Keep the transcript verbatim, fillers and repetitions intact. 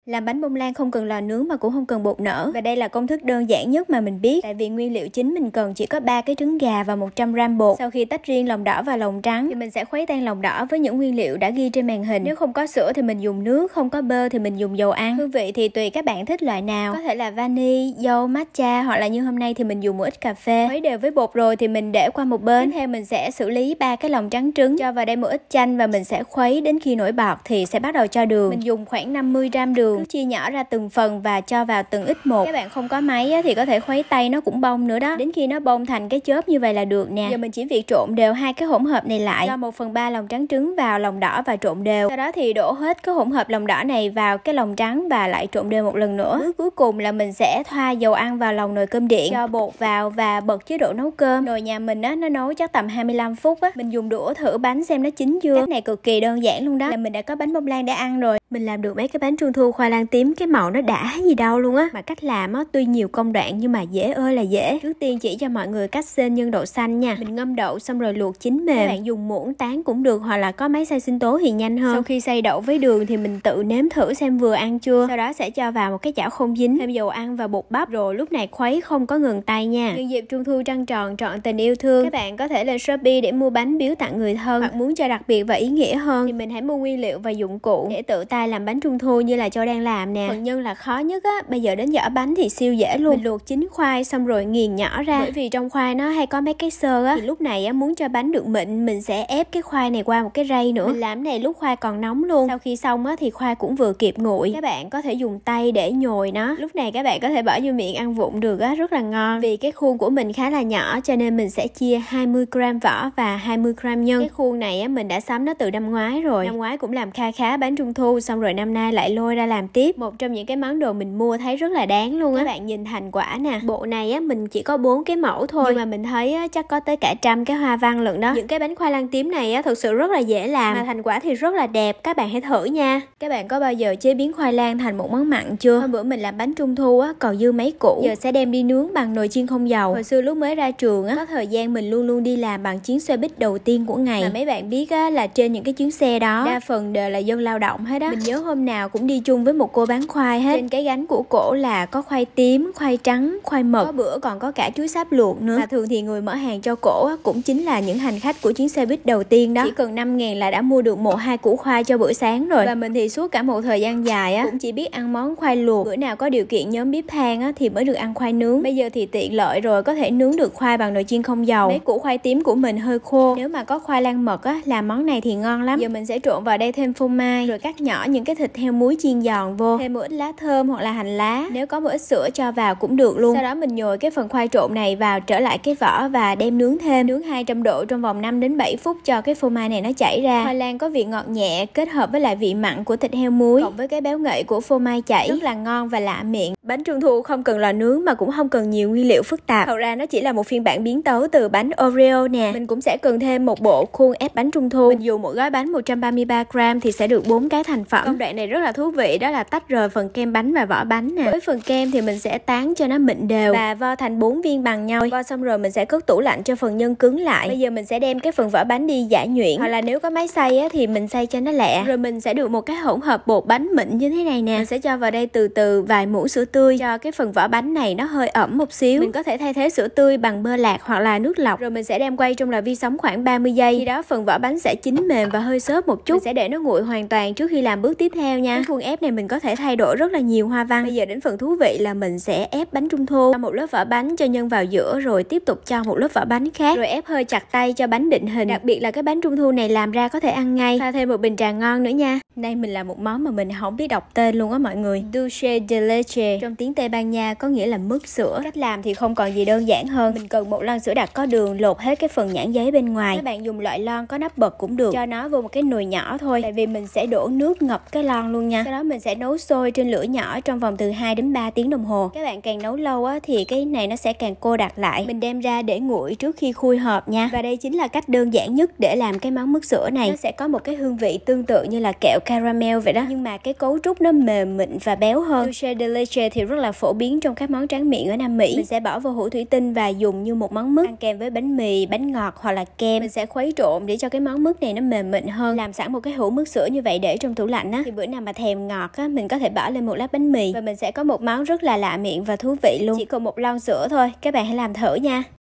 Làm bánh bông lan không cần lò nướng mà cũng không cần bột nở. Và đây là công thức đơn giản nhất mà mình biết. Tại vì nguyên liệu chính mình cần chỉ có ba cái trứng gà và một trăm gam bột. Sau khi tách riêng lòng đỏ và lòng trắng thì mình sẽ khuấy tan lòng đỏ với những nguyên liệu đã ghi trên màn hình. Nếu không có sữa thì mình dùng nước, không có bơ thì mình dùng dầu ăn. Hương vị thì tùy các bạn thích loại nào. Có thể là vani, dâu, matcha, hoặc là như hôm nay thì mình dùng một ít cà phê. Khuấy đều với bột rồi thì mình để qua một bên. Tiếp theo mình sẽ xử lý ba cái lòng trắng trứng, cho vào đây một ít chanh và mình sẽ khuấy đến khi nổi bọt thì sẽ bắt đầu cho đường. Mình dùng khoảng năm mươi gam đường, cứ chia nhỏ ra từng phần và cho vào từng ít một. Các bạn không có máy á, thì có thể khuấy tay nó cũng bông nữa đó. Đến khi nó bông thành cái chớp như vậy là được nè. Giờ mình chỉ việc trộn đều hai cái hỗn hợp này lại. Cho một phần ba lòng trắng trứng vào lòng đỏ và trộn đều. Sau đó thì đổ hết cái hỗn hợp lòng đỏ này vào cái lòng trắng và lại trộn đều một lần nữa. Bước cuối cùng là mình sẽ thoa dầu ăn vào lòng nồi cơm điện, cho bột vào và bật chế độ nấu cơm. Nồi nhà mình á, nó nấu chắc tầm hai mươi lăm phút á. Mình dùng đũa thử bánh xem nó chín chưa. Cách này cực kỳ đơn giản luôn đó. Là mình đã có bánh bông lan để ăn rồi. Mình làm được mấy cái bánh trung thu khoai lang tím, cái màu nó đã gì đâu luôn á. Mà cách làm á tuy nhiều công đoạn nhưng mà dễ ơi là dễ. Trước tiên chỉ cho mọi người cách xên nhân đậu xanh nha. Mình ngâm đậu xong rồi luộc chín mềm. Các bạn dùng muỗng tán cũng được, hoặc là có máy xay sinh tố thì nhanh hơn. Sau khi xay đậu với đường thì mình tự nếm thử xem vừa ăn chưa. Sau đó sẽ cho vào một cái chảo không dính, thêm dầu ăn và bột bắp, rồi lúc này khuấy không có ngừng tay nha. Nhân dịp trung thu trăng tròn trọn tình yêu thương, các bạn có thể lên Shopee để mua bánh biếu tặng người thân, hoặc muốn cho đặc biệt và ý nghĩa hơn thì mình hãy mua nguyên liệu và dụng cụ để tự tay làm bánh trung thu như là Châu đang làm nè. Phần nhân là khó nhất á, bây giờ đến giỏ bánh thì siêu dễ luôn. Mình luộc chín khoai xong rồi nghiền nhỏ ra, bởi vì trong khoai nó hay có mấy cái xơ á, thì lúc này á muốn cho bánh được mịn mình sẽ ép cái khoai này qua một cái rây nữa. Mình làm này lúc khoai còn nóng luôn. Sau khi xong á thì khoai cũng vừa kịp nguội. Các bạn có thể dùng tay để nhồi nó. Lúc này các bạn có thể bỏ vô miệng ăn vụng được á, rất là ngon. Vì cái khuôn của mình khá là nhỏ cho nên mình sẽ chia hai mươi gam vỏ và hai mươi gam nhân. Cái khuôn này á mình đã sắm nó từ năm ngoái rồi. Năm ngoái cũng làm kha khá bánh trung thu, xong rồi năm nay lại lôi ra làm tiếp. Một trong những cái món đồ mình mua thấy rất là đáng luôn á. Các bạn nhìn thành quả nè. Bộ này á mình chỉ có bốn cái mẫu thôi, nhưng mà mình thấy á chắc có tới cả trăm cái hoa văn lận đó. Những cái bánh khoai lang tím này á thực sự rất là dễ làm, mà thành quả thì rất là đẹp. Các bạn hãy thử nha. Các bạn có bao giờ chế biến khoai lang thành một món mặn chưa? Hôm bữa mình làm bánh trung thu á còn dư mấy củ, giờ sẽ đem đi nướng bằng nồi chiên không dầu. Hồi xưa lúc mới ra trường á, có thời gian mình luôn luôn đi làm bằng chuyến xe buýt đầu tiên của ngày. Mà mấy bạn biết á là trên những cái chuyến xe đó đa phần đều là dân lao động hết á. Mình nhớ hôm nào cũng đi chung với một cô bán khoai hết. Trên cái gánh của cổ là có khoai tím, khoai trắng, khoai mật, có bữa còn có cả chuối sáp luộc nữa. Mà thường thì người mở hàng cho cổ á cũng chính là những hành khách của chuyến xe buýt đầu tiên đó. Chỉ cần năm ngàn là đã mua được một hai củ khoai cho bữa sáng rồi. Và mình thì suốt cả một thời gian dài á cũng chỉ biết ăn món khoai luộc. Bữa nào có điều kiện nhóm bếp than á thì mới được ăn khoai nướng. Bây giờ thì tiện lợi rồi, có thể nướng được khoai bằng nồi chiên không dầu. Mấy củ khoai tím của mình hơi khô, nếu mà có khoai lang mật á làm món này thì ngon lắm. Giờ mình sẽ trộn vào đây thêm phô mai, rồi cắt nhỏ những cái thịt heo muối chiên giòn vô, thêm một ít lá thơm hoặc là hành lá, nếu có một ít sữa cho vào cũng được luôn. Sau đó mình nhồi cái phần khoai trộn này vào trở lại cái vỏ và đem nướng thêm. Nướng hai trăm độ trong vòng năm đến bảy phút cho cái phô mai này nó chảy ra. Khoai lang có vị ngọt nhẹ kết hợp với lại vị mặn của thịt heo muối cộng với cái béo ngậy của phô mai chảy, rất là ngon và lạ miệng. Bánh trung thu không cần lò nướng mà cũng không cần nhiều nguyên liệu phức tạp. Thật ra nó chỉ là một phiên bản biến tấu từ bánh Oreo nè. Mình cũng sẽ cần thêm một bộ khuôn ép bánh trung thu. Mình dùng một gói bánh một trăm ba mươi ba gam thì sẽ được bốn cái thành phẩm. Công đoạn này rất là thú vị, đó là tách rời phần kem bánh và vỏ bánh nè. Với phần kem thì mình sẽ tán cho nó mịn đều và vo thành bốn viên bằng nhau. Vo xong rồi mình sẽ cất tủ lạnh cho phần nhân cứng lại. Bây giờ mình sẽ đem cái phần vỏ bánh đi giã nhuyễn, hoặc là nếu có máy xay á, thì mình xay cho nó lẹ. Rồi mình sẽ được một cái hỗn hợp bột bánh mịn như thế này nè. Mình sẽ cho vào đây từ từ vài muỗng sữa tươi cho cái phần vỏ bánh này nó hơi ẩm một xíu. Mình có thể thay thế sữa tươi bằng bơ lạc hoặc là nước lọc. Rồi mình sẽ đem quay trong lò vi sóng khoảng ba mươi giây. Khi đó phần vỏ bánh sẽ chín mềm và hơi xốp một chút. Mình sẽ để nó nguội hoàn toàn trước khi làm bước tiếp theo nha. Cái khuôn ép này mình có thể thay đổi rất là nhiều hoa văn. Bây giờ đến phần thú vị là mình sẽ ép bánh trung thu. Cho một lớp vỏ bánh cho nhân vào giữa, rồi tiếp tục cho một lớp vỏ bánh khác, rồi ép hơi chặt tay cho bánh định hình. Đặc biệt là cái bánh trung thu này làm ra có thể ăn ngay. Pha thêm một bình trà ngon nữa nha. Đây mình làm một món mà mình không biết đọc tên luôn á mọi người. Dulce de leche, trong tiếng Tây Ban Nha có nghĩa là mứt sữa. Cách làm thì không còn gì đơn giản hơn. Mình cần một lon sữa đặc có đường, lột hết cái phần nhãn giấy bên ngoài. Các bạn dùng loại lon có nắp bật cũng được. Cho nó vô một cái nồi nhỏ thôi, tại vì mình sẽ đổ nước ngập cái lon luôn nha. Sau đó mình sẽ nấu sôi trên lửa nhỏ trong vòng từ hai đến ba tiếng đồng hồ. Các bạn càng nấu lâu á thì cái này nó sẽ càng cô đặc lại. Mình đem ra để nguội trước khi khui hộp nha. Và đây chính là cách đơn giản nhất để làm cái món mứt sữa này. Nó sẽ có một cái hương vị tương tự như là kẹo caramel vậy đó, nhưng mà cái cấu trúc nó mềm mịn và béo hơn. Dulce de leche thì rất là phổ biến trong các món tráng miệng ở Nam Mỹ. Mình sẽ bỏ vào hũ thủy tinh và dùng như một món mứt, ăn kèm với bánh mì, bánh ngọt hoặc là kem. Mình sẽ khuấy trộn để cho cái món mứt này nó mềm mịn hơn. Làm sẵn một cái hũ mứt sữa như vậy để trong tủ lạnh á, thì bữa nào mà thèm ngọt á, mình có thể bỏ lên một lát bánh mì và mình sẽ có một món rất là lạ miệng và thú vị luôn. Chỉ còn một lon sữa thôi, các bạn hãy làm thử nha.